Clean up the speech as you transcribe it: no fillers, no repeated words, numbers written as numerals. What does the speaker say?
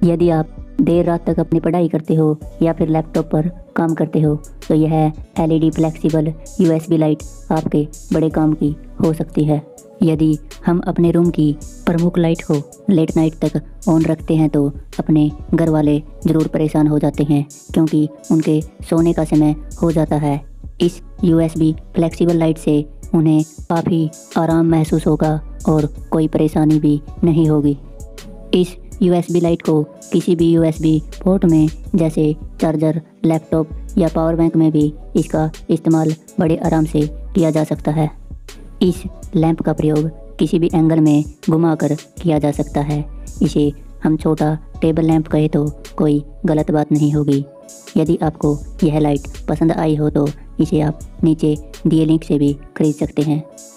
यदि आप देर रात तक अपनी पढ़ाई करते हो या फिर लैपटॉप पर काम करते हो तो यह एलईडी फ्लेक्सिबल यूएसबी लाइट आपके बड़े काम की हो सकती है। यदि हम अपने रूम की प्रमुख लाइट को लेट नाइट तक ऑन रखते हैं तो अपने घर वाले ज़रूर परेशान हो जाते हैं, क्योंकि उनके सोने का समय हो जाता है। इस यूएसबी फ्लेक्सिबल लाइट से उन्हें काफ़ी आराम महसूस होगा और कोई परेशानी भी नहीं होगी। इस यूएसबी लाइट को किसी भी यूएसबी पोर्ट में जैसे चार्जर, लैपटॉप या पावर बैंक में भी इसका इस्तेमाल बड़े आराम से किया जा सकता है। इस लैंप का प्रयोग किसी भी एंगल में घुमाकर किया जा सकता है। इसे हम छोटा टेबल लैंप कहे तो कोई गलत बात नहीं होगी। यदि आपको यह लाइट पसंद आई हो तो इसे आप नीचे दिए लिंक से भी खरीद सकते हैं।